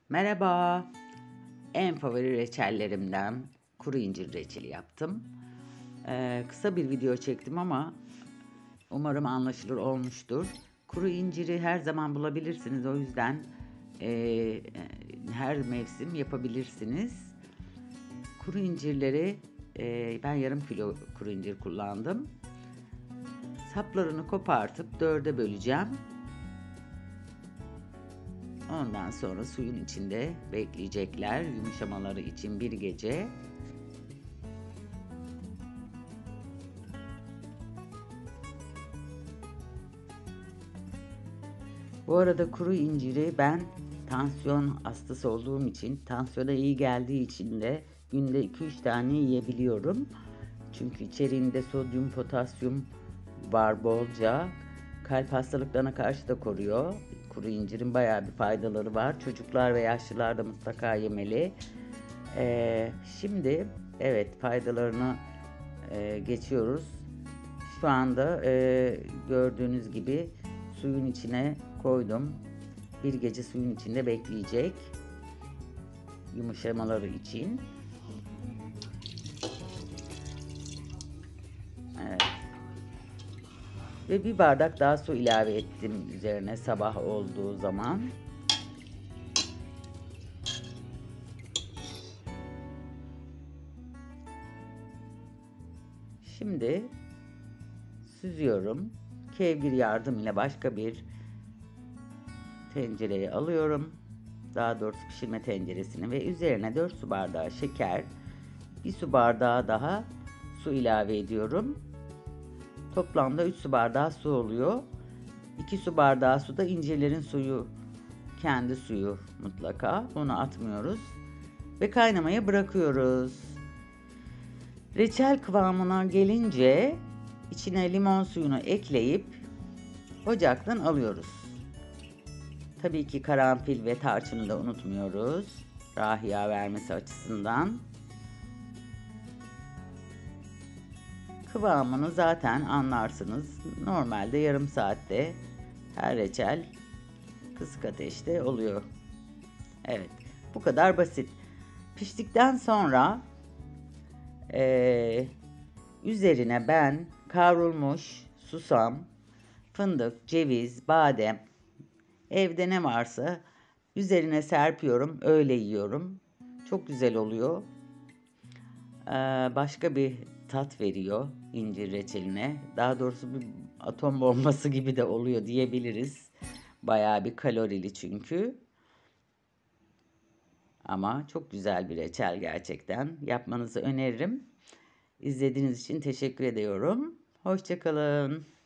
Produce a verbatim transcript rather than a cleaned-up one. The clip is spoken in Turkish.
Merhaba. En favori reçellerimden kuru incir reçeli yaptım. Ee, kısa bir video çektim ama umarım anlaşılır olmuştur. Kuru inciri her zaman bulabilirsiniz. O yüzden e, her mevsim yapabilirsiniz. Kuru incirleri e, ben yarım kilo kuru incir kullandım. Saplarını kopartıp dörde böleceğim. Ondan sonra suyun içinde bekleyecekler yumuşamaları için bir gece. Bu arada kuru inciri ben tansiyon hastası olduğum için, tansiyona iyi geldiği için de günde iki üç tane yiyebiliyorum. Çünkü içeriğinde sodyum, potasyum var bolca. Kalp hastalıklarına karşı da koruyor. Kuru incirin bayağı bir faydaları var. Çocuklar ve yaşlılar da mutlaka yemeli. Ee, şimdi evet faydalarını e, geçiyoruz. Şu anda e, gördüğünüz gibi suyun içine koydum. Bir gece suyun içinde bekleyecek. Yumuşamaları için. Evet. Ve bir bardak daha su ilave ettim üzerine sabah olduğu zaman. Şimdi süzüyorum. Kevgir yardımıyla başka bir tencereye alıyorum. Daha doğrusu pişirme tenceresini ve üzerine dört su bardağı şeker, bir su bardağı daha su ilave ediyorum. Toplamda üç su bardağı su oluyor. iki su bardağı su da incirlerin suyu, kendi suyu mutlaka. Onu atmıyoruz. Ve kaynamaya bırakıyoruz. Reçel kıvamına gelince içine limon suyunu ekleyip ocaktan alıyoruz. Tabii ki karanfil ve tarçını da unutmuyoruz. Rahiya vermesi açısından. Kıvamını zaten anlarsınız. Normalde yarım saatte her reçel kısık ateşte oluyor. Evet, bu kadar basit. Piştikten sonra e, üzerine ben kavrulmuş susam, fındık, ceviz, badem, evde ne varsa üzerine serpiyorum, öyle yiyorum. Çok güzel oluyor. Ee, başka bir tat veriyor incir reçeline. Daha doğrusu bir atom bombası gibi de oluyor diyebiliriz. Bayağı bir kalorili çünkü. Ama çok güzel bir reçel gerçekten. Yapmanızı öneririm. İzlediğiniz için teşekkür ediyorum. Hoşça kalın.